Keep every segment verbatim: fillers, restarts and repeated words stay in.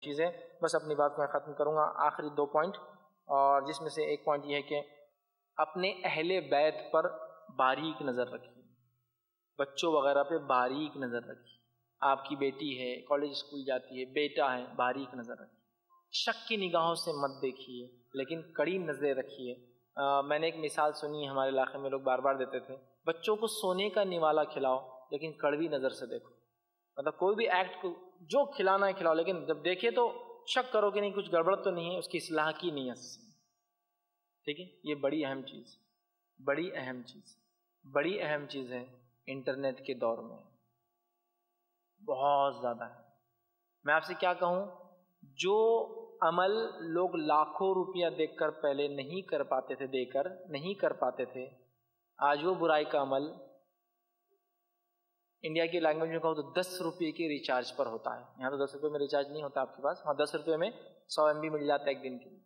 چیزیں بس اپنی بات کو میں ختم کروں گا آخری دو پوائنٹ، اور جس میں سے ایک پوائنٹ یہ ہے کہ اپنے اہل بیت پر باریک نظر رکھیے، بچوں وغیرہ پہ باریک نظر رکھیے. آپ کی بیٹی ہے کالج اسکول جاتی ہے، بیٹا ہے، باریک نظر رکھیے، شک کی نگاہوں سے مت دیکھیے لیکن کڑی نظریں رکھیے. آ, میں نے ایک مثال سنی ہے ہمارے علاقے میں، لوگ بار بار دیتے تھے، بچوں کو سونے کا نوالا کھلاؤ لیکن کڑوی نظر سے دیکھو. مطلب کوئی بھی ایکٹ جو کھلانا ہے کھلاؤ لیکن جب دیکھے تو شک کرو کہ نہیں کچھ گڑبڑ تو نہیں ہے، اس کی اصلاح کی نیت سے. ٹھیک ہے، یہ بڑی اہم چیز بڑی اہم چیز بڑی اہم چیز ہے انٹرنیٹ کے دور میں، بہت زیادہ ہے. میں آپ سے کیا کہوں، جو عمل لوگ لاکھوں روپیہ دیکھ کر پہلے نہیں کر پاتے تھے، دے کر نہیں کر پاتے تھے، آج وہ برائی کا عمل انڈیا کی لینگویج میں کہو تو دس روپے کے ریچارج پر ہوتا ہے. یہاں تو دس روپے میں ریچارج نہیں ہوتا آپ کے پاس، ہاں دس روپے میں سو ایم بی مل جاتا ہے ایک دن کے لیے.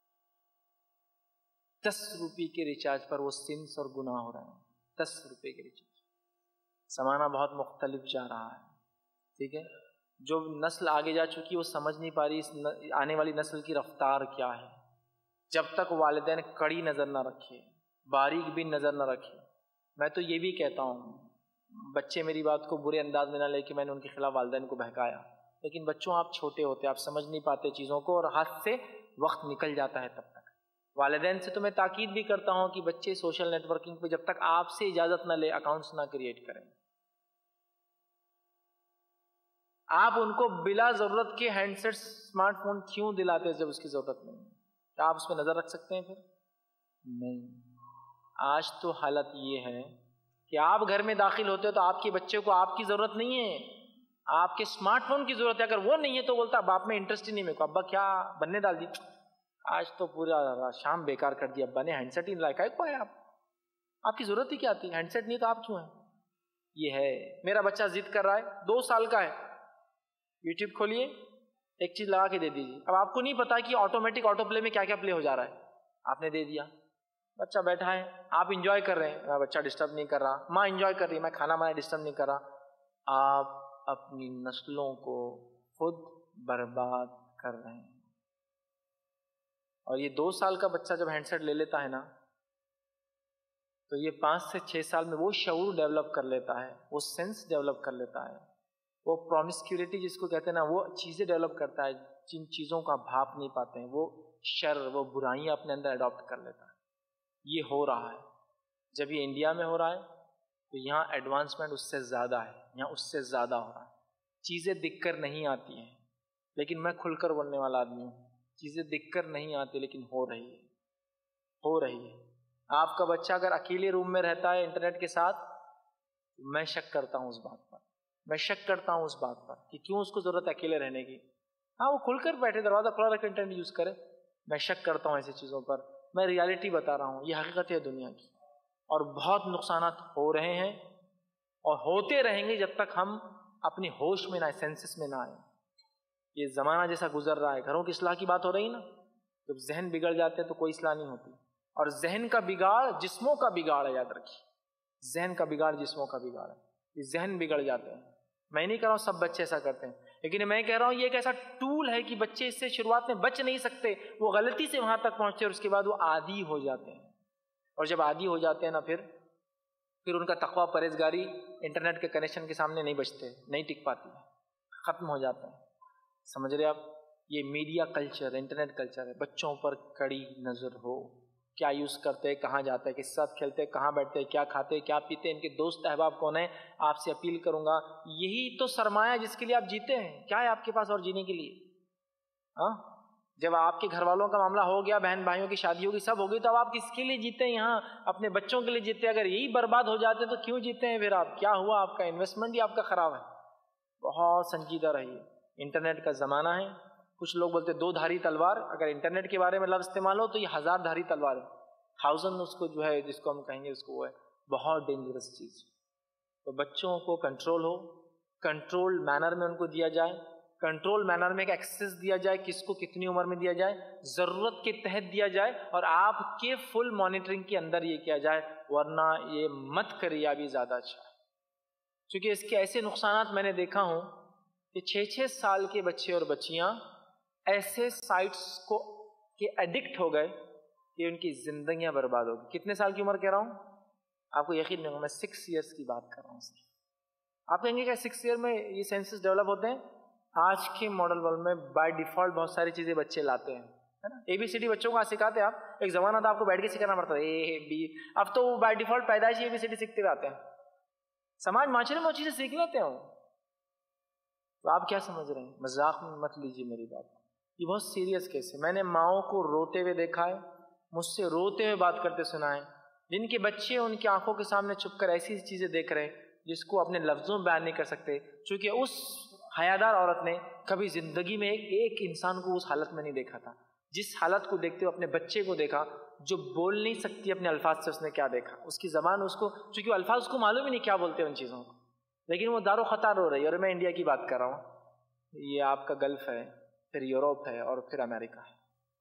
دس روپے کے ریچارج پر وہ سنس اور گناہ ہو رہے ہیں. دس روپے کے ریچارج. زمانہ بہت مختلف جا رہا ہے. ٹھیک ہے، جو نسل آگے جا چکی وہ سمجھ نہیں پا رہی اس آنے والی نسل کی رفتار کیا ہے. جب تک والدین کڑی نظر نہ رکھے، باریک بھی نظر نہ رکھے. میں تو یہ بھی کہتا ہوں، بچے میری بات کو برے انداز میں نہ لے کہ میں نے ان کے خلاف والدین کو بہکایا، لیکن بچوں آپ چھوٹے ہوتے، آپ سمجھ نہیں پاتے چیزوں کو اور ہاتھ سے وقت نکل جاتا ہے. تب تک والدین سے تو میں تاکید بھی کرتا ہوں کہ بچے سوشل نیٹ ورکنگ پہ جب تک آپ سے اجازت نہ لے اکاؤنٹس نہ کریٹ کریں. آپ ان کو بلا ضرورت کے ہینڈ سیٹ اسمارٹ فون کیوں دلاتے جب اس کی ضرورت نہیں ہے؟ کیا آپ اس پہ نظر رکھ سکتے ہیں؟ پھر نہیں. آج تو حالت یہ ہے کہ آپ گھر میں داخل ہوتے ہو تو آپ کے بچے کو آپ کی ضرورت نہیں ہے، آپ کے اسمارٹ فون کی ضرورت ہے. اگر وہ نہیں ہے تو بولتا باپ میں انٹرسٹ ہی نہیں میرے کو، ابا کیا بننے ڈال دی، آج تو پورا شام بیکار کر دیا ابا نے، ہینڈ سیٹ ہی لائے کو ہے. آپ آپ کی ضرورت ہی کیا تھی؟ ہینڈ سیٹ نہیں تو آپ کیوں ہیں؟ یہ ہے. میرا بچہ ضد کر رہا ہے، دو سال کا ہے، یوٹیوب کھولیے ایک چیز لگا کے دے دیجیے. اب آپ کو نہیں پتا کہ آٹومیٹک آٹو پلے میں کیا کیا پلے ہو جا رہا ہے، آپ نے دے دیا، بچہ بیٹھا ہے، آپ انجوائے کر رہے ہیں، بچہ ڈسٹرب نہیں کر رہا، ماں انجوائے کر رہی ہے، میں کھانا بنایا ڈسٹرب نہیں کر رہا. آپ اپنی نسلوں کو خود برباد کر رہے ہیں. اور یہ دو سال کا بچہ جب ہینڈ سیٹ لے لیتا ہے نا تو یہ پانچ سے چھ سال میں وہ شعور ڈیولپ کر لیتا ہے، وہ سینس ڈیولپ کر لیتا ہے، وہ پرومسکیورٹی جس کو کہتے ہیں نا وہ چیزیں ڈیولپ کرتا ہے جن چیزوں کا بھاپ نہیں پاتے ہیں. وہ شر، وہ برائیاں اپنے اندر اڈاپٹ کر لیتا ہے. یہ ہو رہا ہے. جب یہ انڈیا میں ہو رہا ہے تو یہاں ایڈوانسمنٹ اس سے زیادہ ہے، یہاں اس سے زیادہ ہو رہا ہے. چیزیں دکھ کر نہیں آتی ہیں، لیکن میں کھل کر بولنے والا آدمی ہوں. چیزیں دکھ کر نہیں آتی لیکن ہو رہی ہے ہو رہی ہے. آپ کا بچہ اگر اکیلے روم میں رہتا ہے انٹرنیٹ کے ساتھ، میں شک کرتا ہوں اس بات پر میں شک کرتا ہوں اس بات پر کہ کیوں اس کو ضرورت ہے اکیلے رہنے کی. ہاں وہ کھل کر بیٹھے، دروازہ کھلا رکھ انٹرنیٹ یوز کرے. میں شک کرتا ہوں ایسی چیزوں پر. میں ریالٹی بتا رہا ہوں، یہ حقیقت ہے دنیا کی، اور بہت نقصانات ہو رہے ہیں اور ہوتے رہیں گے جب تک ہم اپنی ہوش میں نہ آئے، سینسس میں نہ آئے. یہ زمانہ جیسا گزر رہا ہے، گھروں کی اصلاح کی بات ہو رہی نا، جب ذہن بگڑ جاتے ہیں تو کوئی اصلاح نہیں ہوتی. اور ذہن کا بگاڑ جسموں کا بگاڑ ہے، یاد رکھیے. ذہن کا بگاڑ جسموں کا بگاڑ ہے. یہ ذہن بگڑ جاتے ہیں. میں نہیں کہہ رہا ہوں سب بچے ایسا کرتے ہیں، لیکن میں کہہ رہا ہوں یہ ایک ایسا ٹول ہے کہ بچے اس سے شروعات میں بچ نہیں سکتے. وہ غلطی سے وہاں تک پہنچتے ہیں اور اس کے بعد وہ عادی ہو جاتے ہیں. اور جب عادی ہو جاتے ہیں نا پھر پھر ان کا تقویٰ پرہیزگاری انٹرنیٹ کے کنیکشن کے سامنے نہیں بچتے، نہیں ٹک پاتی ہے، ختم ہو جاتے ہیں. سمجھ رہے آپ؟ یہ میڈیا کلچر، انٹرنیٹ کلچر ہے. بچوں پر کڑی نظر ہو، کیا یوز کرتے ہیں، کہاں جاتے ہیں، کس ساتھ کھیلتے ہیں، کہاں بیٹھتے ہیں، کیا کھاتے ہیں، کیا پیتے ہیں، ان کے دوست احباب کون ہیں. آپ سے اپیل کروں گا، یہی تو سرمایہ جس کے لیے آپ جیتے ہیں. کیا ہے آپ کے پاس اور جینے کے لیے؟ ہاں جب آپ کے گھر والوں کا معاملہ ہو گیا، بہن بھائیوں کی شادی ہوگی، سب ہوگی، تو اب آپ کس کے لیے جیتے ہیں؟ یہاں اپنے بچوں کے لیے جیتے ہیں. اگر یہی برباد ہو جاتے تو کیوں جیتے ہیں پھر آپ؟ کیا ہوا؟ آپ کا انویسٹمنٹ ہی آپ کا خراب ہے. بہت سنجیدہ رہیے. انٹرنیٹ کا زمانہ ہے. کچھ لوگ بولتے دو دھاری تلوار، اگر انٹرنیٹ کے بارے میں لفظ استعمال ہو تو یہ ہزار دھاری تلوار ہے. تھاؤزنڈ اس کو جو ہے، جس کو ہم کہیں گے اس کو، وہ ہے بہت ڈینجرس چیز. تو بچوں کو کنٹرول ہو، کنٹرول مینر میں ان کو دیا جائے، کنٹرول مینر میں ایک ایکسس دیا جائے، کس کو کتنی عمر میں دیا جائے، ضرورت کے تحت دیا جائے، اور آپ کے فل مانیٹرنگ کے اندر یہ کیا جائے. ورنہ یہ مت کریے ابھی زیادہ اچھا ہے. کیونکہ اس کے ایسے نقصانات میں نے دیکھا ہوں کہ چھ چھ سال کے بچے اور بچیاں ایسے سائٹس کو کہ ایڈکٹ ہو گئے کہ ان کی زندگیاں برباد ہو گئی. کتنے سال کی عمر کہہ رہا ہوں آپ کو یقین نہیں ہوگا, میں سکس ایئرس کی بات کر رہا ہوں سر. آپ کہیں گے کہ سکس ایئر میں یہ سینسز ڈیولپ ہوتے ہیں؟ آج کے ماڈل ورلڈ میں بائی ڈیفالٹ بہت ساری چیزیں بچے لاتے ہیں, ہے نا. اے بی سی ڈی بچوں کو سکھاتے ہیں آپ, ایک زمانہ تھا آپ کو بیٹھ کے سکھانا پڑتا تھا اے بی, اب تو وہ بائی ڈیفالٹ پیدائش اے بی سی ڈی سیکھتے ہوئے آتے ہیں. سماج معاشرے میں وہ چیزیں سیکھ لیتے ہیں. تو آپ کیا سمجھ رہے ہیں؟ مذاق میں مت لیجیے میری بات, یہ بہت سیریس کیس ہے. میں نے ماؤں کو روتے ہوئے دیکھا ہے, مجھ سے روتے ہوئے بات کرتے سنا ہے, جن کے بچے ان کی آنکھوں کے سامنے چھپ کر ایسی چیزیں دیکھ رہے ہیں جس کو اپنے لفظوں میں بیان نہیں کر سکتے, چونکہ اس حیادار عورت نے کبھی زندگی میں ایک ایک انسان کو اس حالت میں نہیں دیکھا تھا. جس حالت کو دیکھتے ہوئے اپنے بچے کو دیکھا جو بول نہیں سکتی اپنے الفاظ سے, اس نے کیا دیکھا, اس کی زبان اس کو, چونکہ وہ الفاظ اس کو معلوم ہی نہیں کیا بولتے ان چیزوں کو, لیکن وہ دار و خطار ہو رہی ہے. اور میں انڈیا کی بات کر رہا ہوں, یہ آپ کا گلف ہے, پھر یوروپ ہے, اور پھر امریکہ ہے.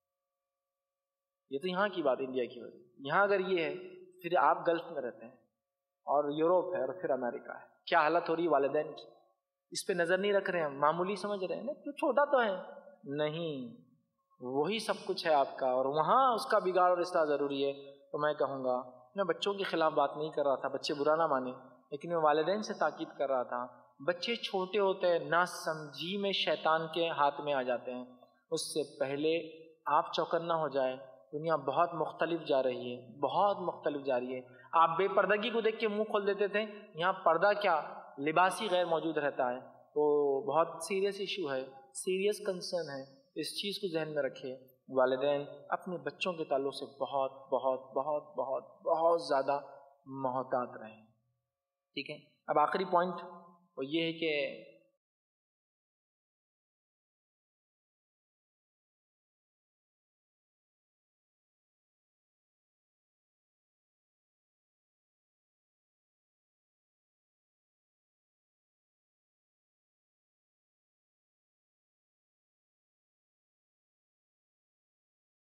یہ تو یہاں کی بات, انڈیا کی بات. یہاں اگر یہ ہے, پھر آپ گلف میں رہتے ہیں, اور یوروپ ہے, اور پھر امریکہ ہے. کیا حالت ہو رہی ہے والدین کی, اس پہ نظر نہیں رکھ رہے ہیں, معمولی سمجھ رہے ہیں نا, تو چھوٹا تو ہے نہیں, وہی سب کچھ ہے آپ کا, اور وہاں اس کا بگاڑ اور اصلاح ضروری ہے. تو میں کہوں گا, میں بچوں کے خلاف بات نہیں کر رہا تھا, بچے برا نہ مانیں, لیکن میں والدین سے تاکید کر رہا تھا. بچے چھوٹے ہوتے ہیں, نہ سمجھی میں شیطان کے ہاتھ میں آ جاتے ہیں. اس سے پہلے آپ چوکنا ہو جائے, دنیا بہت مختلف جا رہی ہے, بہت مختلف جا رہی ہے. آپ بے پردگی کو دیکھ کے منہ کھول دیتے تھے, یہاں پردہ کیا, لباس ہی غیر موجود رہتا ہے. تو بہت سیریس ایشو ہے, سیریس کنسرن ہے, اس چیز کو ذہن میں رکھے. والدین اپنے بچوں کے تعلق سے بہت بہت بہت بہت بہت زیادہ محتاط رہیں. ٹھیک ہے. اب آخری پوائنٹ وہ یہ ہے کہ